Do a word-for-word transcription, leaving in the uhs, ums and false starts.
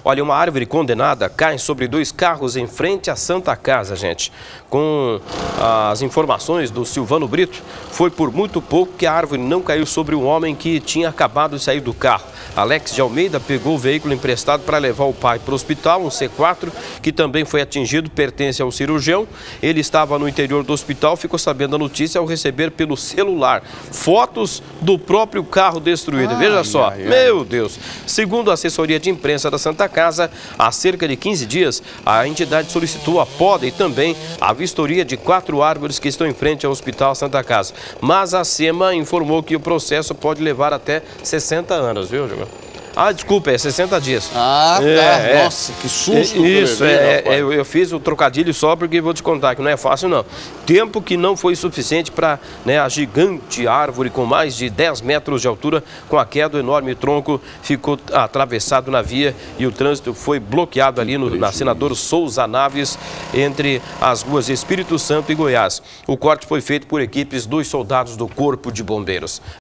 Olha, uma árvore condenada cai sobre dois carros em frente à Santa Casa, gente. Com as informações do Silvano Brito, foi por muito pouco que a árvore não caiu sobre um homem que tinha acabado de sair do carro. Alex de Almeida pegou o veículo emprestado para levar o pai para o hospital, um C quatro, que também foi atingido, pertence ao cirurgião. Ele estava no interior do hospital, ficou sabendo da notícia ao receber pelo celular fotos do próprio carro destruído. Ai, Veja só, ai, ai. meu Deus. Segundo a assessoria de imprensa da Santa Casa, há cerca de quinze dias, a entidade solicitou a poda e também a vistoria de quatro árvores que estão em frente ao Hospital Santa Casa. Mas a SEMA informou que o processo pode levar até sessenta anos, viu, Gilmar? Ah, desculpa, é sessenta dias. Ah, tá. É, Nossa, é. que susto. Isso, é, é, eu, eu fiz o trocadilho só porque vou te contar que não é fácil, não. Tempo que não foi suficiente para, né, a gigante árvore com mais de dez metros de altura, com a queda do enorme tronco, ficou atravessado na via e o trânsito foi bloqueado ali no, na Senador Souza Naves, entre as ruas Espírito Santo e Goiás. O corte foi feito por equipes dos soldados do Corpo de Bombeiros.